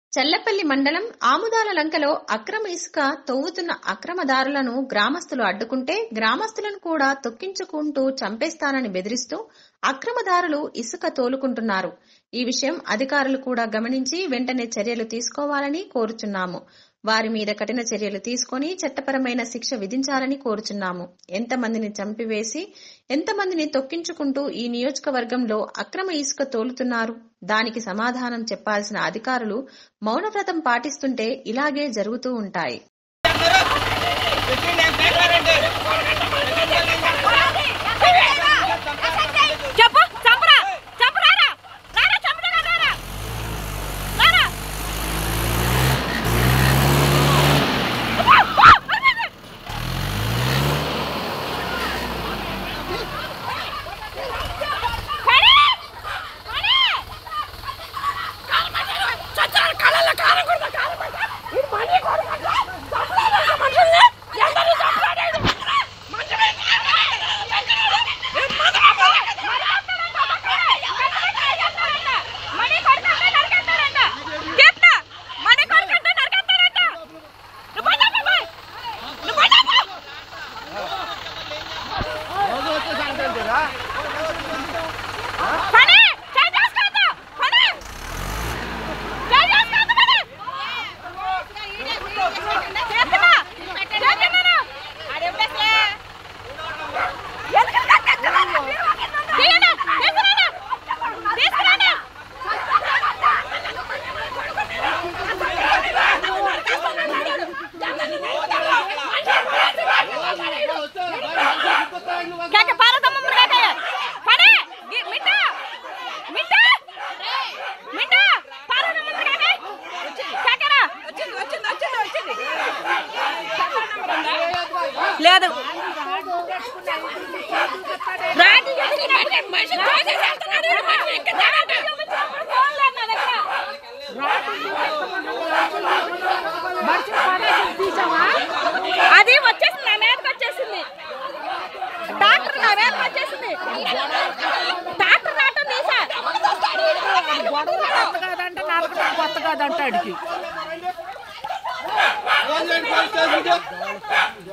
చల్లపల్లి మండలం ఆముదాల లంకలో అక్రమ ఇసుక తవ్వుతున్న అక్రమదారులను గ్రామస్తులు అడ్డుకుంటే గ్రామస్తులను కూడా తొక్కించుకుంటూ చంపేస్తానని బెదిరిస్తూ అక్రమదారులు ఇసుక తోలుకుంటున్నారు. ఈ విషయం అధికారులు కూడా గమనించి వెంటనే చర్యలు తీసుకోవాలని కోరుచున్నాము. వారి మీద కఠిన చర్యలు తీసుకొని చట్టపరమైన శిక్ష విధించాలని కోరుచున్నాము. ఎంతమందిని చంపివేసి ఎంతమందిని తొక్కించుకుంటూ ఈ నియోజకవర్గంలో అక్రమ ఇసుక తోలుతున్నారు? దానికి సమాధానం చెప్పాల్సిన అధికారులు మౌనవ్రతం పాటిస్తుంటే ఇలాగే జరుగుతూ ఉంటాయి. లేదు అది వచ్చేసింది, నా మీదకి వచ్చేసింది. డాక్టర్ నా మీదకి వచ్చేసింది. డాక్టర్ రావటం తీసా కొత్త కాదంటే నరకడం కొత్త కాదంటే అడిగి